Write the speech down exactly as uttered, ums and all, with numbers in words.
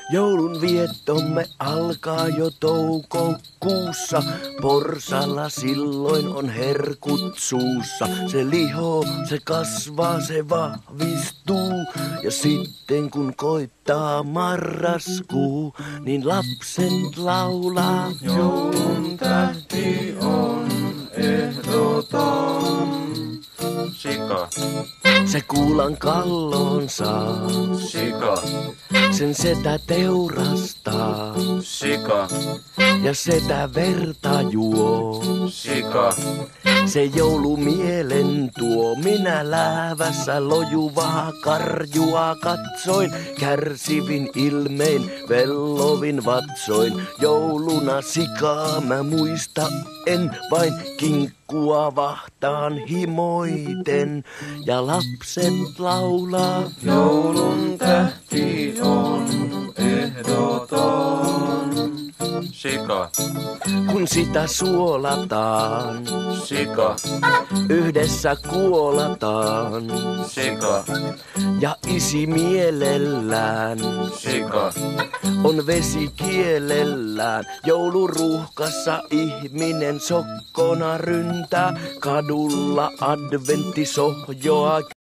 Joulun viettomme alkaa jo toukokuussa. Porsalla silloin on herkut suussa. Se lihoo, se kasvaa, se vahvistuu. Ja sitten kun koittaa marraskuu, niin lapset laulaa. Joulun tähti on ehdoton. Sika. Se kuulan kalloon saa. Sika. Sen setä teurastaa. Sika. Ja setä verta juo. Sika. Se joulumielen tuo. Minä läävässä lojuvaa karjua katsoin. Kärsivin ilmein, vellovin vatsoin. Jouluna sikaa mä muista en vain kinkkua vahtaan himoiten. Ja lapset laulaa. Joulun tähti on ehdoton. Sika. Kun sitä suolataan, Sika. yhdessä kuolataan. Sika. Ja isi mielellään Sika. on vesi kielellään. Jouluruuhkassa ihminen sokkona ryntää. Kadulla adventtisohjoa